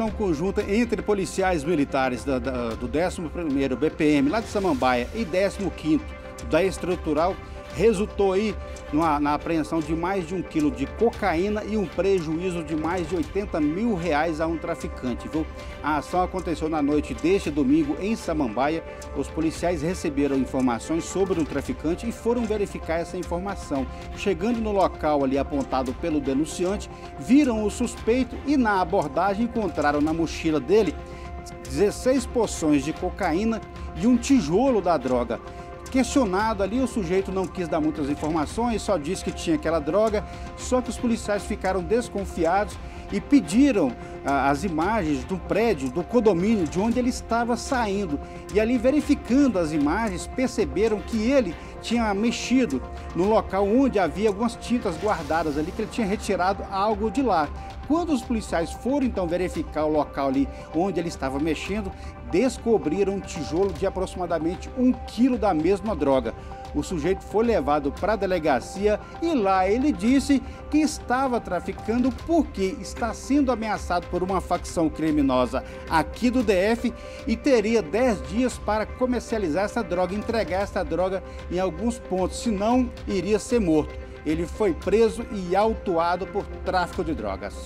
ação conjunta entre policiais militares do 11º BPM, lá de Samambaia, e 15º da Estrutural, resultou aí na apreensão de mais de 1 quilo de cocaína e um prejuízo de mais de R$80 mil a um traficante, viu? A ação aconteceu na noite deste domingo em Samambaia. Os policiais receberam informações sobre o traficante e foram verificar essa informação. Chegando no local ali apontado pelo denunciante, viram o suspeito e na abordagem encontraram na mochila dele 16 porções de cocaína e um tijolo da droga. Questionado ali, o sujeito não quis dar muitas informações, só disse que tinha aquela droga, só que os policiais ficaram desconfiados e pediram as imagens do prédio, do condomínio, de onde ele estava saindo. E ali, verificando as imagens, perceberam que ele tinha mexido no local onde havia algumas tintas guardadas ali, que ele tinha retirado algo de lá. Quando os policiais foram então verificar o local ali onde ele estava mexendo, descobriram um tijolo de aproximadamente 1 quilo da mesma droga. O sujeito foi levado para a delegacia e lá ele disse que estava traficando porque está sendo ameaçado por uma facção criminosa aqui do DF e teria 10 dias para comercializar essa droga, entregar essa droga em alguns pontos, senão iria ser morto. Ele foi preso e autuado por tráfico de drogas.